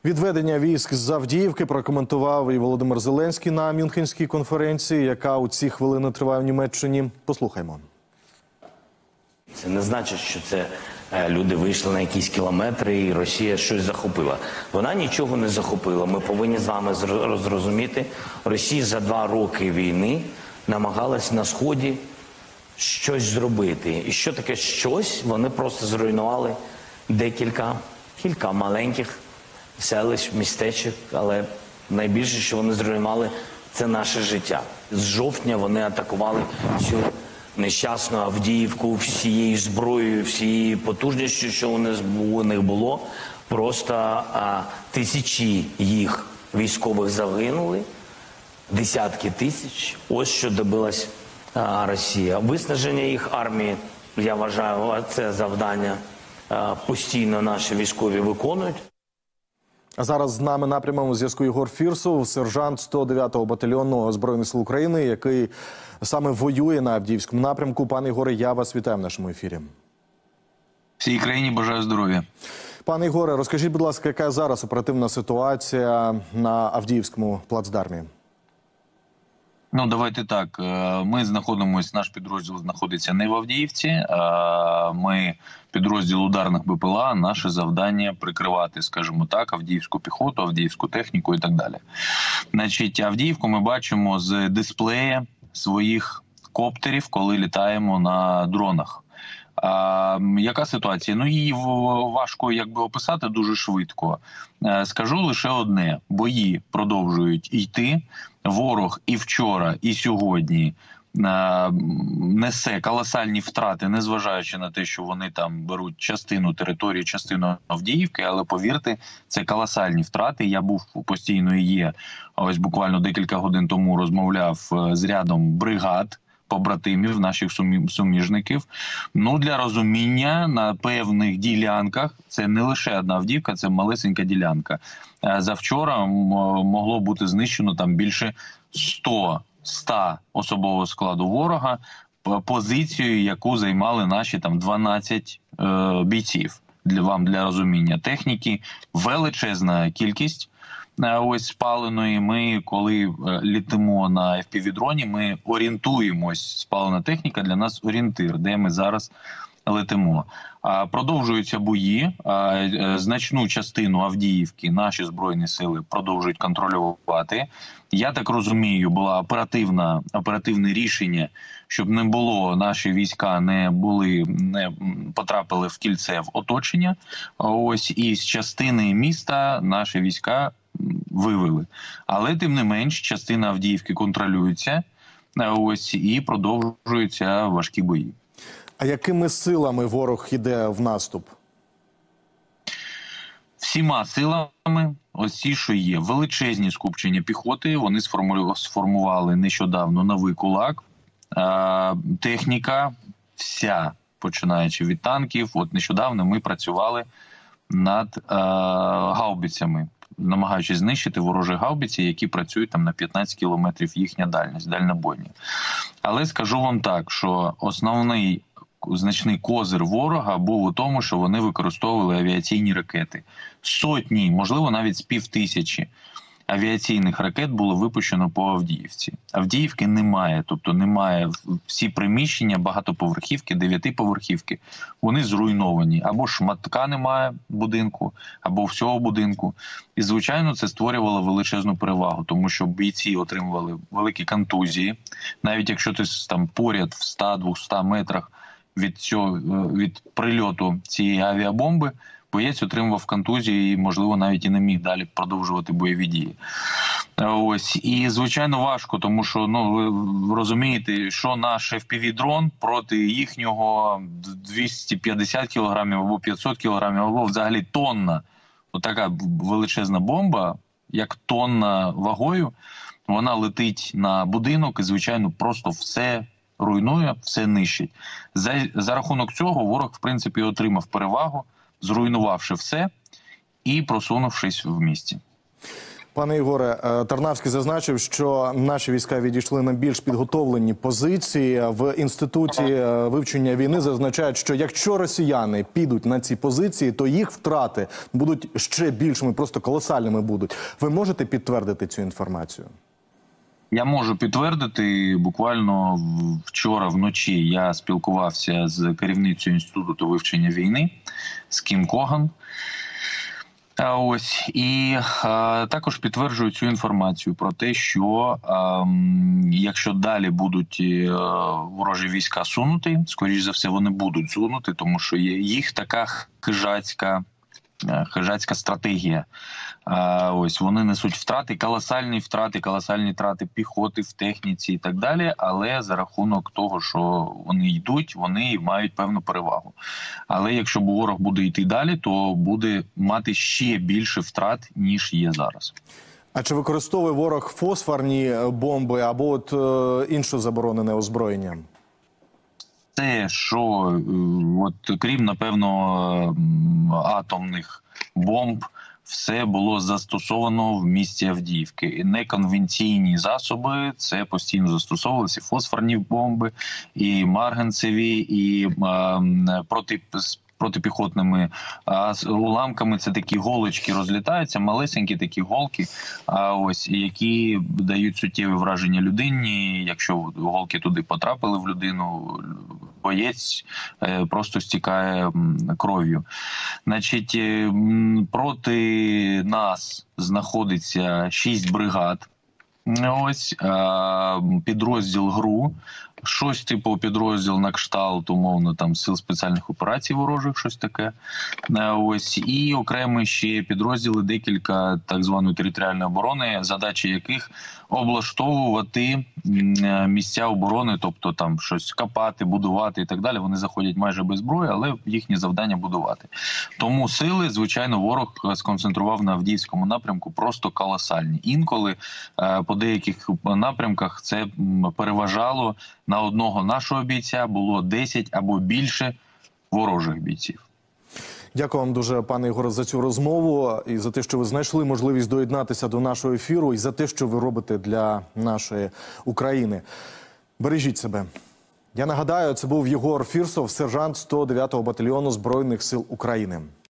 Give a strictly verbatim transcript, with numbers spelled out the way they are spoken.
Відведення військ з Авдіївки прокоментував і Володимир Зеленський на Мюнхенській конференції, яка у ці хвилини триває в Німеччині. Послухаймо. Це не значить, що це люди вийшли на якісь кілометри і Росія щось захопила. Вона нічого не захопила. Ми повинні з вами зрозуміти, Росія за два роки війни намагалась на Сході щось зробити. І що таке щось? Вони просто зруйнували декілька, кілька маленьких селищ, містечок, але найбільше, що вони зруйнували, це наше життя. З жовтня вони атакували цю нещасну Авдіївку всією зброєю, всією потужністю, що у них було. Просто а, тисячі їх військових загинули, десятки тисяч. Ось що добилась а, Росія. Виснаження їх армії, я вважаю, це завдання а, постійно наші військові виконують. А зараз з нами на прямому зв'язку Ігор Фірсов, сержант сто дев'ятого батальйону Збройних сил України, який саме воює на Авдіївському напрямку. Пане Ігоре, я вас вітаю в нашому ефірі. Всій країні бажаю здоров'я. Пане Ігоре, розкажіть, будь ласка, яка зараз оперативна ситуація на Авдіївському плацдармі? Ну, давайте так. Ми знаходимося, наш підрозділ знаходиться не в Авдіївці. Ми підрозділ ударних БПЛА, наше завдання прикривати, скажімо так, авдіївську піхоту, авдіївську техніку і так далі. Значить, Авдіївку ми бачимо з дисплея своїх коптерів, коли літаємо на дронах. А, яка ситуація? Ну, її важко якби описати дуже швидко. А, скажу лише одне. Бої продовжують йти. Ворог і вчора, і сьогодні а, несе колосальні втрати, незважаючи на те, що вони там беруть частину території, частину Авдіївки, але повірте, це колосальні втрати. Я був постійно і є, ось буквально декілька годин тому розмовляв з рядом бригад, побратимів, наших суміжників. Ну, для розуміння, на певних ділянках, це не лише одна Авдіївка, це малесенька ділянка. Завчора могло бути знищено там більше ста особового складу ворога, позицію, яку займали наші там дванадцять е, бійців. Для вам, для розуміння техніки, величезна кількість ось спаленої. Ми, коли літимо на еф пі ві-дроні, ми орієнтуємось, спалена техніка для нас орієнтир, де ми зараз летимо. Продовжуються бої, значну частину Авдіївки наші Збройні сили продовжують контролювати. Я так розумію, було оперативне, оперативне рішення, щоб не було, наші війська не були, не потрапили в кільце, в оточення. Ось, і з частини міста наші війська вивели. Але, тим не менш, частина Авдіївки контролюється, ось, і продовжуються важкі бої. А якими силами ворог йде в наступ? Всіма силами, ось ці, що є. Величезні скупчення піхоти, вони сформували нещодавно новий кулак. Техніка вся, починаючи від танків, от нещодавно ми працювали над гаубицями, намагаючись знищити ворожі гаубиці, які працюють там на п'ятнадцять кілометрів, їхня дальність, дальнобойні. Але скажу вам так, що основний значний козир ворога був у тому, що вони використовували авіаційні ракети. Сотні, можливо, навіть з півтисячі авіаційних ракет було випущено по Авдіївці. Авдіївки немає, тобто немає, всі приміщення, багатоповерхівки, дев'ятиповерхівки, вони зруйновані. Або шматка немає будинку, або всього будинку. І, звичайно, це створювало величезну перевагу, тому що бійці отримували великі контузії. Навіть якщо ти там поряд в ста-двохстах метрах від цього, від прильоту цієї авіабомби, боєць отримував контузії і, можливо, навіть і не міг далі продовжувати бойові дії. Ось. І, звичайно, важко, тому що, ну, ви розумієте, що наш еф пі ві-дрон проти їхнього двісті п'ятдесят кілограмів або п'ятсот кілограмів, або взагалі тонна. Отака величезна бомба, як тонна вагою, вона летить на будинок і, звичайно, просто все руйнує, все нищить. За, за рахунок цього ворог, в принципі, отримав перевагу, зруйнувавши все і просунувшись в місті. Пане Ігоре, Тарнавський зазначив, що наші війська відійшли на більш підготовлені позиції. В Інституті вивчення війни зазначають, що якщо росіяни підуть на ці позиції, то їх втрати будуть ще більшими, просто колосальними будуть. Ви можете підтвердити цю інформацію? Я можу підтвердити. Буквально вчора вночі я спілкувався з керівницею Інституту вивчення війни, з Кім Коган. Ось, і а, також підтверджую цю інформацію про те, що а, якщо далі будуть а, ворожі війська сунути, скоріш за все вони будуть сунути, тому що є їх така хижацька, хижацька стратегія. А, ось, вони несуть втрати, колосальні втрати, колосальні втрати піхоти в техніці і так далі, але за рахунок того, що вони йдуть, вони мають певну перевагу. Але якщо ворог буде йти далі, то буде мати ще більше втрат, ніж є зараз. А чи використовує ворог фосфорні бомби або от е, інше заборонене озброєння? Те, що от, крім, напевно, атомних бомб, все було застосовано в місті Авдіївки. І неконвенційні засоби, це постійно застосовувалися фосфорні бомби, і марганцеві, і а, проти, протипіхотними а, уламками. Це такі голочки розлітаються, малесенькі такі голки, а, ось, які дають суттєве враження людині. Якщо голки туди потрапили в людину, боєць просто стікає кров'ю. Значить, проти нас знаходиться шість бригад. Ось, підрозділ ГРУ, щось типу підрозділ на кшталт, умовно, там, сил спеціальних операцій ворожих, щось таке. Ось, і окремо ще підрозділи, декілька так званої територіальної оборони, задачі яких облаштовувати місця оборони, тобто там щось копати, будувати і так далі. Вони заходять майже без зброї, але їхнє завдання будувати. Тому сили, звичайно, ворог сконцентрував на Авдіївському напрямку просто колосальні. Інколи по деяких напрямках це переважало на одного нашого бійця, було десять або більше ворожих бійців. Дякую вам дуже, пане Ігоре, за цю розмову і за те, що ви знайшли можливість доєднатися до нашого ефіру, і за те, що ви робите для нашої України. Бережіть себе. Я нагадаю, це був Єгор Фірсов, сержант сто дев'ятого батальйону Збройних сил України.